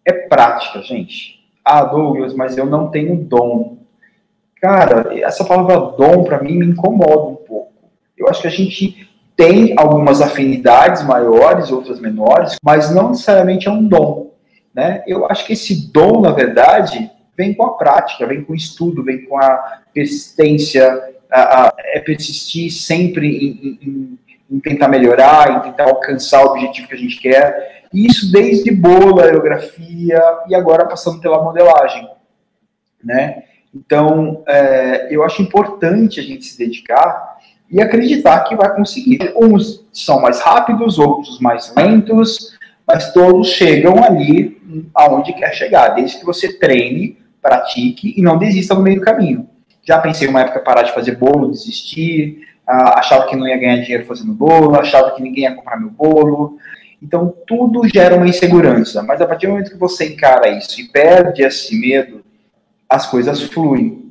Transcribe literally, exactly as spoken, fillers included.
é prática, gente. Ah, Douglas, mas eu não tenho dom. Cara, essa palavra dom, para mim, me incomoda um pouco. Eu acho que a gente tem algumas afinidades maiores, outras menores, mas não necessariamente é um dom, né? Eu acho que esse dom, na verdade, vem com a prática, vem com o estudo, vem com a persistência, a, a, é persistir sempre em, em, em tentar melhorar, em tentar alcançar o objetivo que a gente quer. E isso desde bolo, aerografia e agora passando pela modelagem, né? Então, é, eu acho importante a gente se dedicar e acreditar que vai conseguir. Uns são mais rápidos, outros mais lentos, mas todos chegam ali aonde quer chegar, desde que você treine, pratique e não desista no meio do caminho. Já pensei uma época parar de fazer bolo, desistir, achava que não ia ganhar dinheiro fazendo bolo, achava que ninguém ia comprar meu bolo. Então, tudo gera uma insegurança, mas a partir do momento que você encara isso e perde esse medo, as coisas fluem.